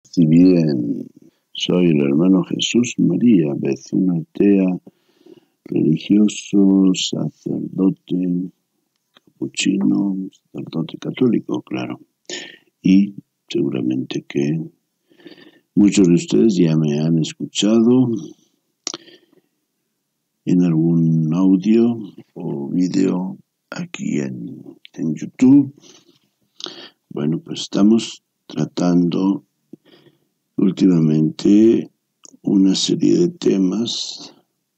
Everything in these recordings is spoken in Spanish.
Si bien soy el hermano Jesús María Bezunatea, religioso, sacerdote capuchino, sacerdote católico, claro. Y seguramente que muchos de ustedes ya me han escuchado en algún audio o vídeo aquí en YouTube. Bueno, pues estamos tratando últimamente una serie de temas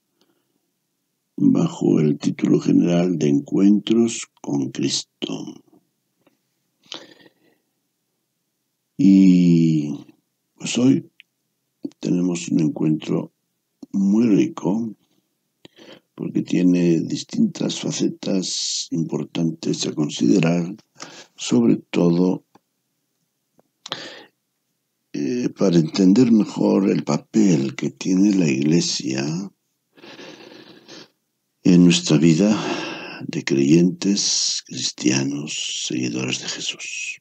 bajo el título general de Encuentros con Cristo. Y pues hoy tenemos un encuentro muy rico porque tiene distintas facetas importantes a considerar, sobre todo para entender mejor el papel que tiene la Iglesia en nuestra vida de creyentes, cristianos, seguidores de Jesús.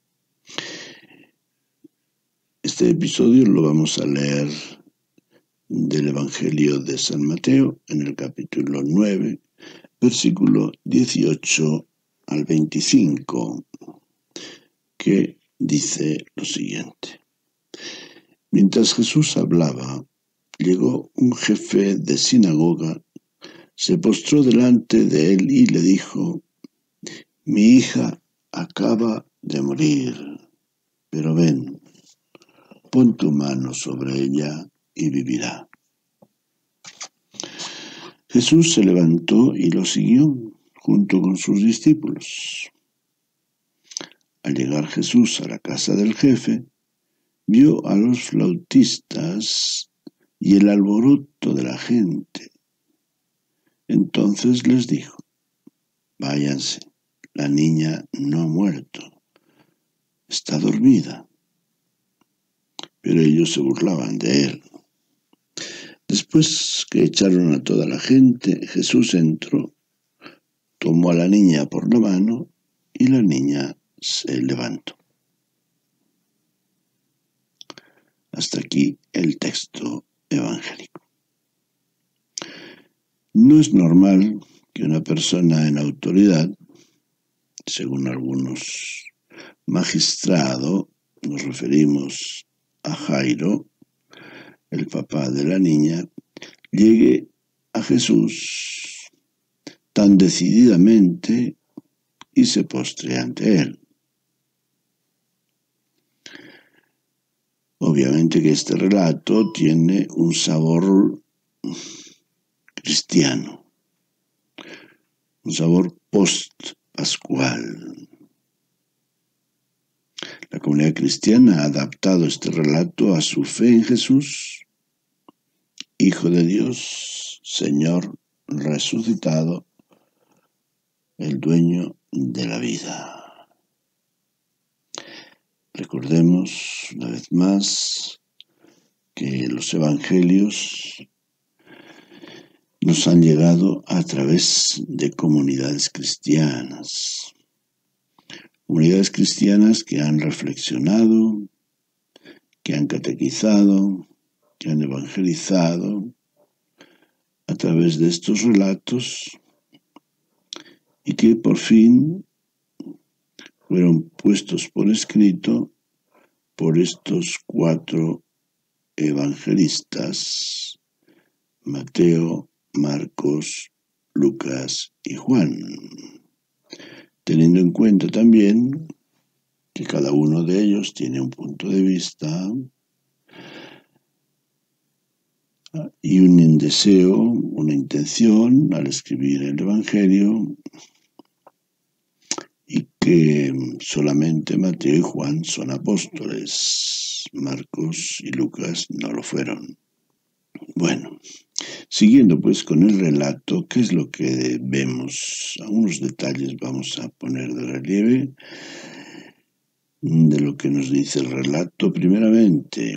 Este episodio lo vamos a leer del Evangelio de San Mateo en el capítulo 9, versículo 18 al 25, que dice lo siguiente. Mientras Jesús hablaba, llegó un jefe de sinagoga, se postró delante de él y le dijo: «Mi hija acaba de morir, pero ven, pon tu mano sobre ella y vivirá». Jesús se levantó y lo siguió junto con sus discípulos. Al llegar Jesús a la casa del jefe, vio a los flautistas y el alboroto de la gente. Entonces les dijo: «Váyanse, la niña no ha muerto, está dormida». Pero ellos se burlaban de él. Después que echaron a toda la gente, Jesús entró, tomó a la niña por la mano y la niña se levantó. Hasta aquí el texto evangélico. No es normal que una persona en autoridad, según algunos magistrados, nos referimos a Jairo, el papá de la niña, llegue a Jesús tan decididamente y se postre ante él. Obviamente que este relato tiene un sabor cristiano, un sabor post-pascual. La comunidad cristiana ha adaptado este relato a su fe en Jesús, Hijo de Dios, Señor resucitado, el dueño de la vida. Recordemos una vez más que los evangelios nos han llegado a través de comunidades cristianas que han reflexionado, que han catequizado, que han evangelizado a través de estos relatos y que por fin fueron puestos por escrito por estos 4 evangelistas: Mateo, Marcos, Lucas y Juan, teniendo en cuenta también que cada uno de ellos tiene un punto de vista y un deseo, una intención al escribir el Evangelio, y que solamente Mateo y Juan son apóstoles, Marcos y Lucas no lo fueron. Bueno, siguiendo pues con el relato, ¿qué es lo que vemos? Algunos detalles vamos a poner de relieve de lo que nos dice el relato. Primeramente,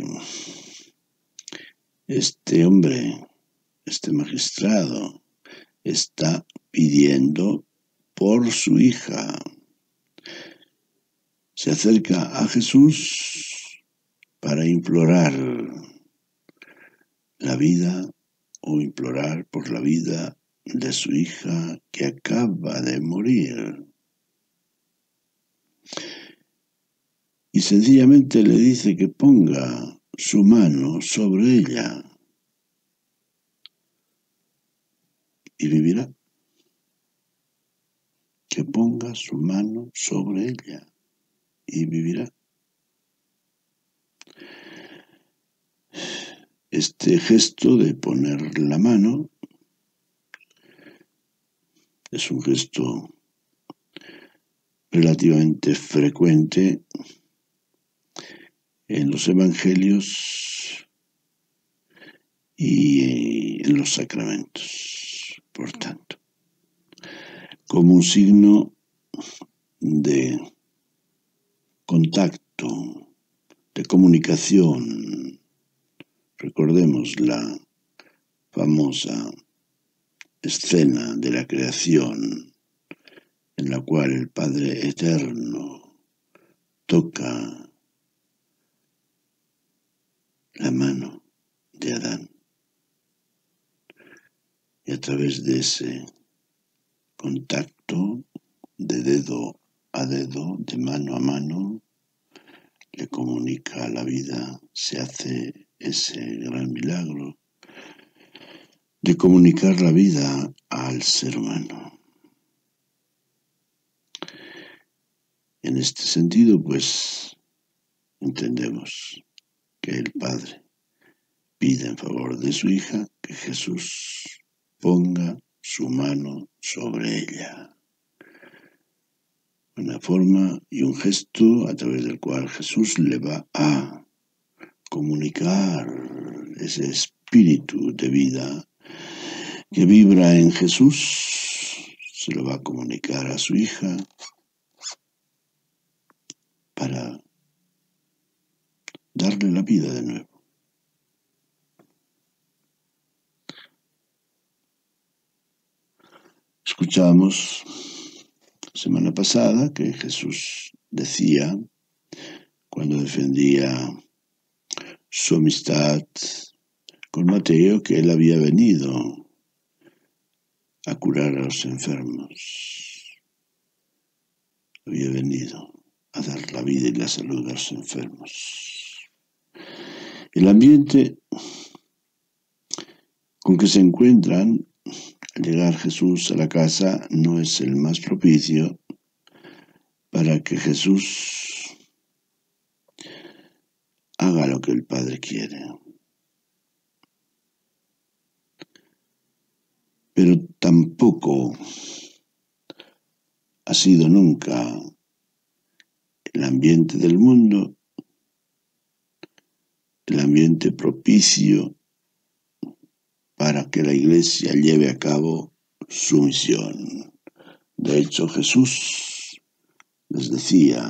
este hombre, este magistrado, está pidiendo por su hija. Se acerca a Jesús para implorar la vida o implorar por la vida de su hija que acaba de morir. Y sencillamente le dice que ponga su mano sobre ella y vivirá. Que ponga su mano sobre ella y vivirá. Este gesto de poner la mano es un gesto relativamente frecuente en los evangelios y en los sacramentos, por tanto, como un signo de contacto, de comunicación. Recordemos la famosa escena de la creación en la cual el Padre Eterno toca la mano de Adán y a través de ese contacto de dedo a dedo, de mano a mano, le comunica la vida, se hace ese gran milagro de comunicar la vida al ser humano. En este sentido, pues, entendemos que el Padre pide en favor de su hija que Jesús ponga su mano sobre ella. Una forma y un gesto a través del cual Jesús le va a comunicar ese espíritu de vida que vibra en Jesús, se lo va a comunicar a su hija para darle la vida de nuevo. Escuchamos semana pasada que Jesús decía, cuando defendía su amistad con Mateo, que él había venido a curar a los enfermos, había venido a dar la vida y la salud a los enfermos. El ambiente con que se encuentran al llegar Jesús a la casa no es el más propicio para que Jesús haga lo que el Padre quiere. Pero tampoco ha sido nunca el ambiente del mundo, el ambiente propicio para que la Iglesia lleve a cabo su misión. De hecho, Jesús les decía,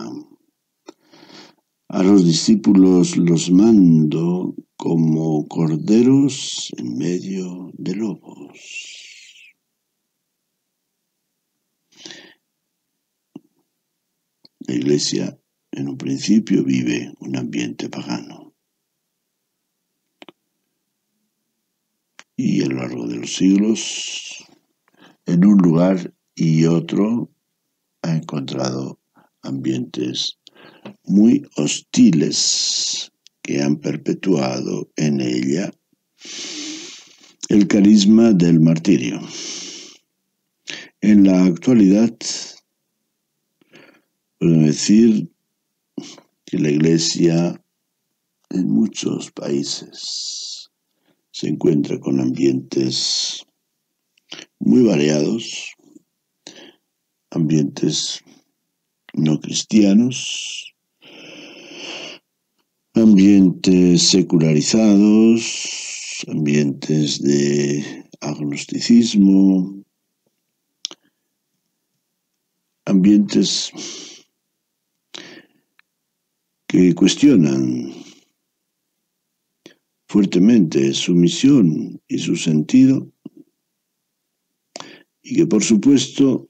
a los discípulos los mando como corderos en medio de lobos. La Iglesia en un principio vive un ambiente pagano y a lo largo de los siglos, en un lugar y otro, ha encontrado ambientes muy hostiles que han perpetuado en ella el carisma del martirio. En la actualidad, podemos decir que la Iglesia en muchos países se encuentra con ambientes muy variados, ambientes no cristianos, ambientes secularizados, ambientes de agnosticismo, ambientes que cuestionan fuertemente su misión y su sentido, y que por supuesto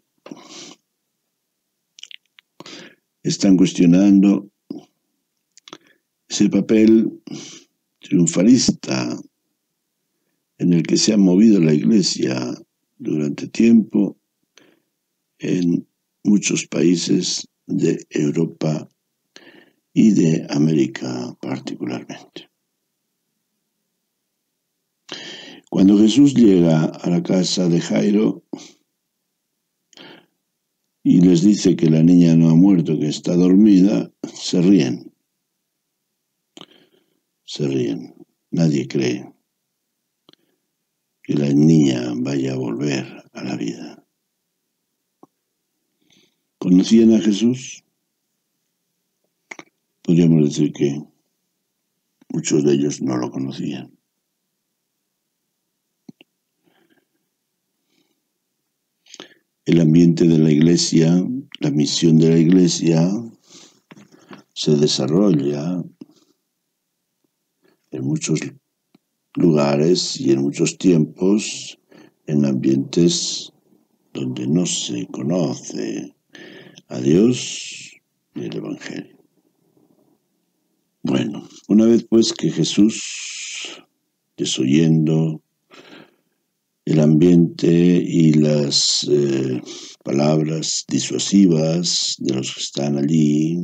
están cuestionando ese papel triunfalista en el que se ha movido la Iglesia durante tiempo en muchos países de Europa y de América particularmente. Cuando Jesús llega a la casa de Jairo y les dice que la niña no ha muerto, que está dormida, se ríen. Se ríen. Nadie cree que la niña vaya a volver a la vida. ¿Conocían a Jesús? Podríamos decir que muchos de ellos no lo conocían. El ambiente de la Iglesia, la misión de la Iglesia se desarrolla en muchos lugares y en muchos tiempos en ambientes donde no se conoce a Dios y el Evangelio. Bueno, una vez pues que Jesús, desoyendo el ambiente y las palabras disuasivas de los que están allí,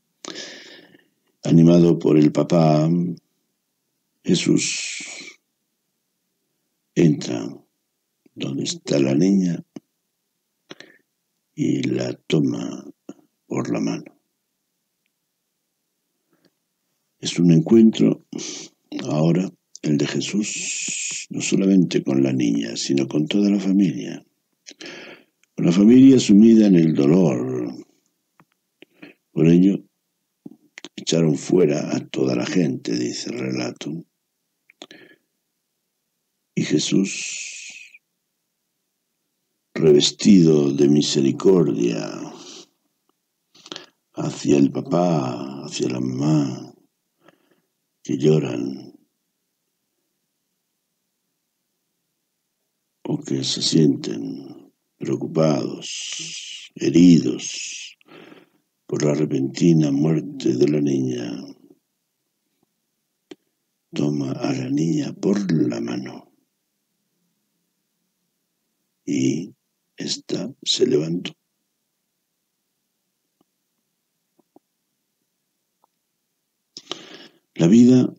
animado por el papá, Jesús entra donde está la niña y la toma por la mano. Es un encuentro ahora el de Jesús, no solamente con la niña, sino con toda la familia. Con la familia sumida en el dolor. Por ello, echaron fuera a toda la gente, dice el relato. Y Jesús, revestido de misericordia hacia el papá, hacia la mamá, que lloran o que se sienten preocupados, heridos por la repentina muerte de la niña, toma a la niña por la mano y ésta se levantó. La vida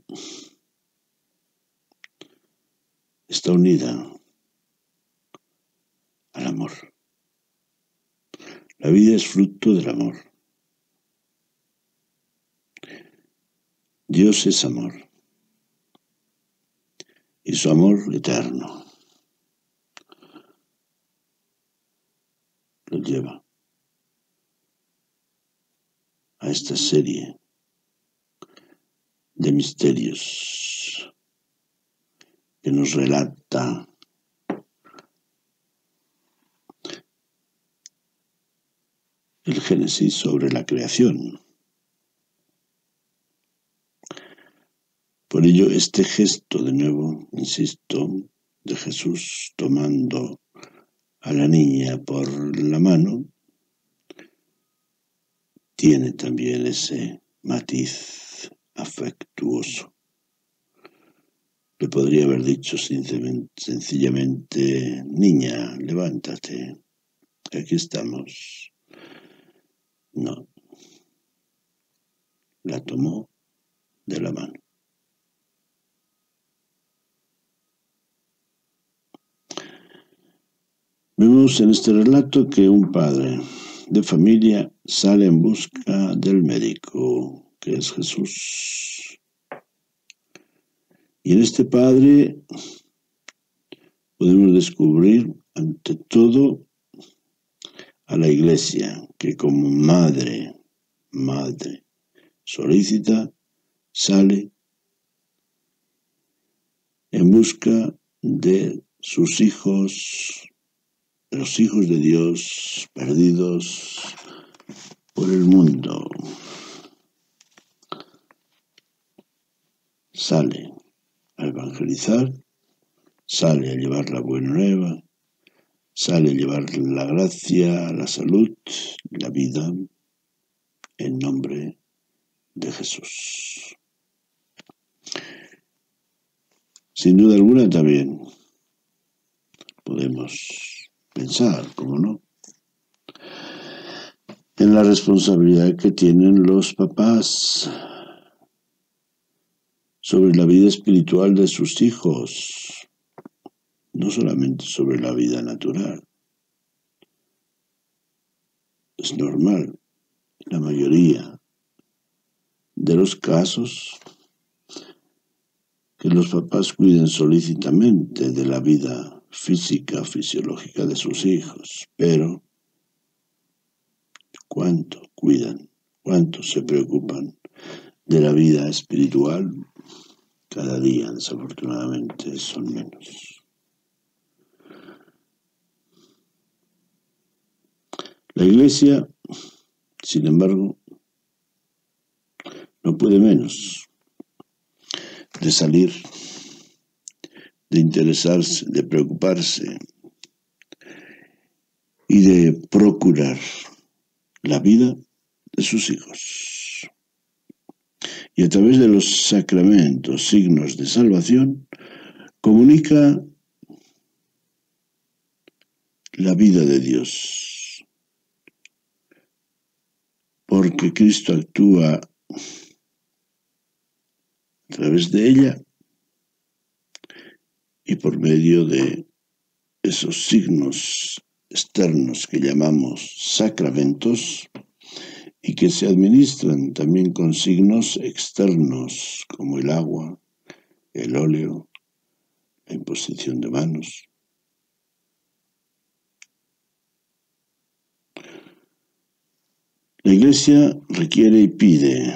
está unida al amor. La vida es fruto del amor. Dios es amor. Y su amor eterno lo lleva a esta serie de misterios que nos relata el Génesis sobre la creación. Por ello, este gesto, de nuevo, insisto, de Jesús tomando a la niña por la mano, tiene también ese matiz afectuoso. Le podría haber dicho sencillamente, niña, levántate, aquí estamos. No, la tomó de la mano. Vemos en este relato que un padre de familia sale en busca del médico, que es Jesús. Y en este padre podemos descubrir, ante todo, a la Iglesia, que como madre solícita, sale en busca de sus hijos, de los hijos de Dios perdidos por el mundo. Sale a evangelizar, sale a llevar la buena nueva, sale a llevar la gracia, la salud, la vida, en nombre de Jesús. Sin duda alguna también podemos pensar, ¿cómo no?, en la responsabilidad que tienen los papás sobre la vida espiritual de sus hijos, no solamente sobre la vida natural. Es normal, en la mayoría de los casos, que los papás cuiden solícitamente de la vida física, fisiológica de sus hijos, pero ¿cuánto cuidan? ¿Cuánto se preocupan de la vida espiritual? Cada día, desafortunadamente, son menos. La Iglesia, sin embargo, no puede menos de salir, de interesarse, de preocuparse y de procurar la vida de sus hijos. Y a través de los sacramentos, signos de salvación, comunica la vida de Dios, porque Cristo actúa a través de ella y por medio de esos signos externos que llamamos sacramentos y que se administran también con signos externos como el agua, el óleo, la imposición de manos. La Iglesia requiere y pide,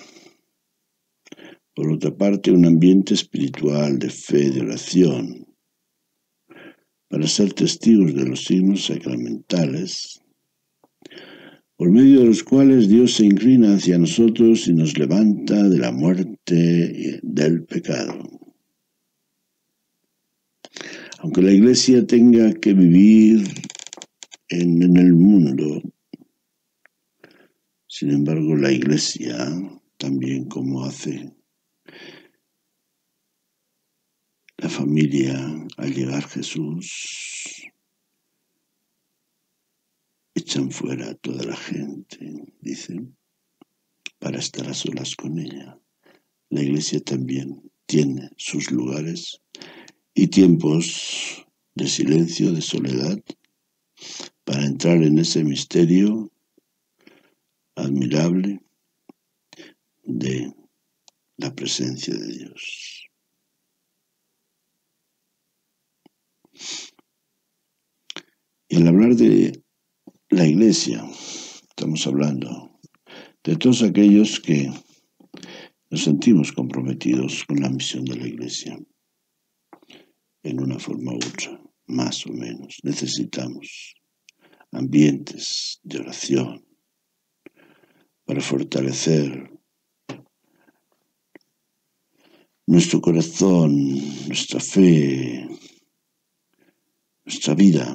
por otra parte, un ambiente espiritual de fe, de oración, para ser testigos de los signos sacramentales, por medio de los cuales Dios se inclina hacia nosotros y nos levanta de la muerte y del pecado. Aunque la Iglesia tenga que vivir en el mundo, sin embargo, la Iglesia, también como hace la familia al llegar Jesús, echan fuera a toda la gente, dicen, para estar a solas con ella. La Iglesia también tiene sus lugares y tiempos de silencio, de soledad, para entrar en ese misterio admirable de la presencia de Dios. Y al hablar de la Iglesia, estamos hablando de todos aquellos que nos sentimos comprometidos con la misión de la Iglesia, en una forma u otra, más o menos. Necesitamos ambientes de oración para fortalecer nuestro corazón, nuestra fe, nuestra vida,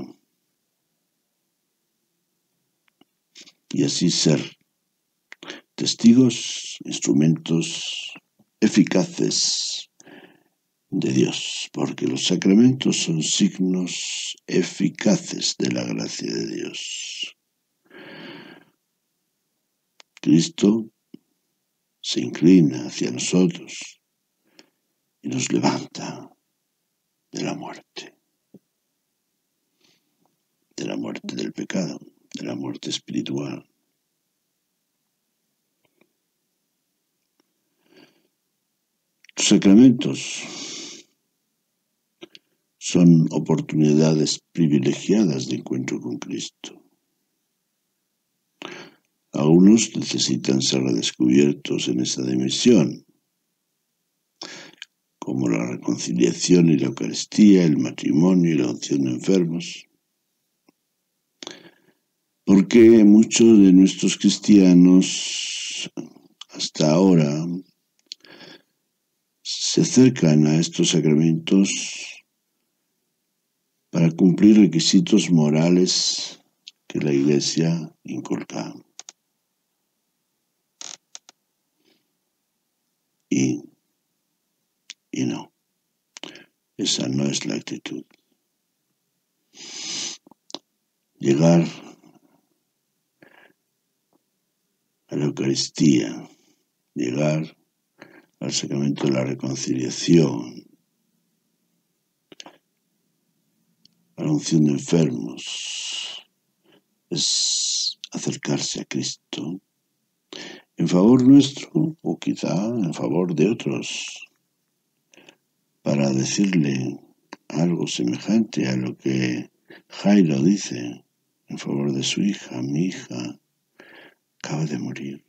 y así ser testigos, instrumentos eficaces de Dios, porque los sacramentos son signos eficaces de la gracia de Dios. Cristo se inclina hacia nosotros y nos levanta de la muerte del pecado, de la muerte espiritual. Los sacramentos son oportunidades privilegiadas de encuentro con Cristo. Algunos necesitan ser redescubiertos en esa dimensión, como la reconciliación y la Eucaristía, el matrimonio y la unción de enfermos, porque muchos de nuestros cristianos hasta ahora se acercan a estos sacramentos para cumplir requisitos morales que la Iglesia inculca. Y no. Esa no es la actitud. Llegar a la Eucaristía, llegar al sacramento de la reconciliación, a la unción de enfermos, es acercarse a Cristo en favor nuestro o quizá en favor de otros, para decirle algo semejante a lo que Jairo dice en favor de su hija. Mi hija acaba de morir.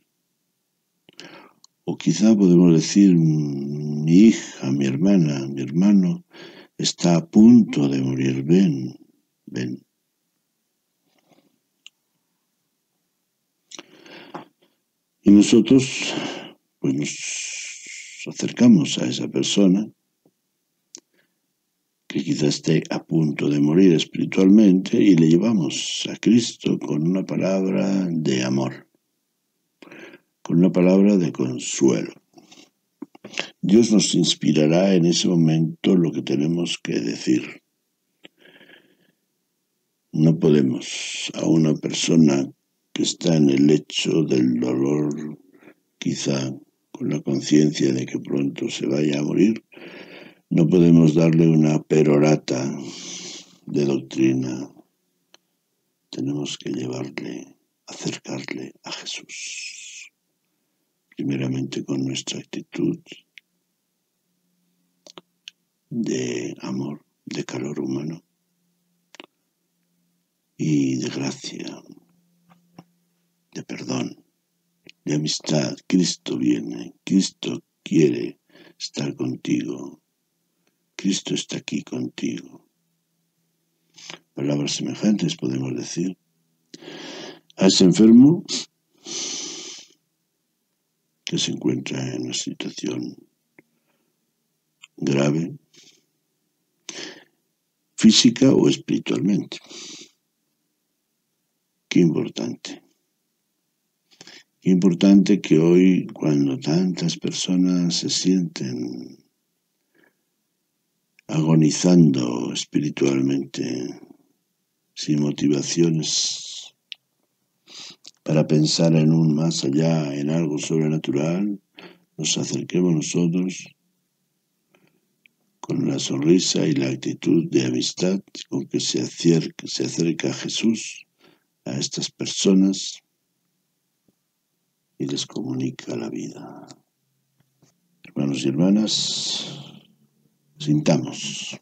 O quizá podemos decir, mi hija, mi hermana, mi hermano está a punto de morir, ven, ven. Y nosotros pues nos acercamos a esa persona que quizás esté a punto de morir espiritualmente y le llevamos a Cristo con una palabra de amor, con una palabra de consuelo. Dios nos inspirará en ese momento lo que tenemos que decir. No podemos a una persona que está en el lecho del dolor, quizá con la conciencia de que pronto se vaya a morir, no podemos darle una perorata de doctrina. Tenemos que llevarle, acercarle a Jesús, primeramente con nuestra actitud de amor, de calor humano y de gracia, de perdón, de amistad. Cristo viene, Cristo quiere estar contigo, Cristo está aquí contigo. Palabras semejantes podemos decir a ese enfermo que se encuentra en una situación grave, física o espiritualmente. Qué importante que hoy, cuando tantas personas se sienten agonizando espiritualmente, sin motivaciones para pensar en un más allá, en algo sobrenatural, nos acerquemos nosotros con la sonrisa y la actitud de amistad con que se acerca Jesús a estas personas y les comunica la vida. Hermanos y hermanas, sintamos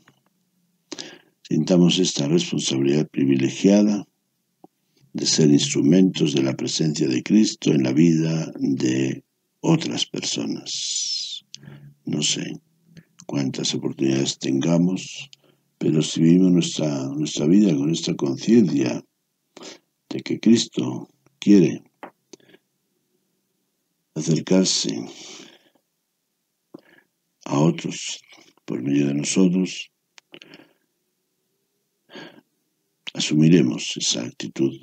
esta responsabilidad privilegiada de ser instrumentos de la presencia de Cristo en la vida de otras personas. No sé cuántas oportunidades tengamos, pero si vivimos nuestra vida con esta conciencia de que Cristo quiere acercarse a otros por medio de nosotros, asumiremos esa actitud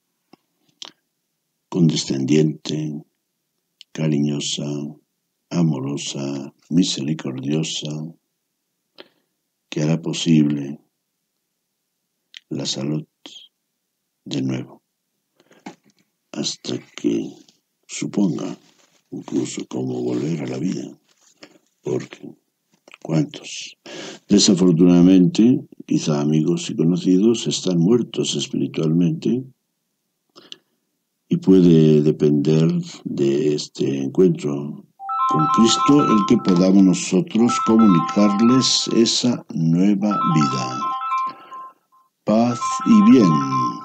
condescendiente, cariñosa, amorosa, misericordiosa, que hará posible la salud de nuevo, hasta que suponga incluso cómo volver a la vida, porque ¿cuántos? Desafortunadamente, quizá amigos y conocidos están muertos espiritualmente y puede depender de este encuentro con Cristo el que podamos nosotros comunicarles esa nueva vida. Paz y bien.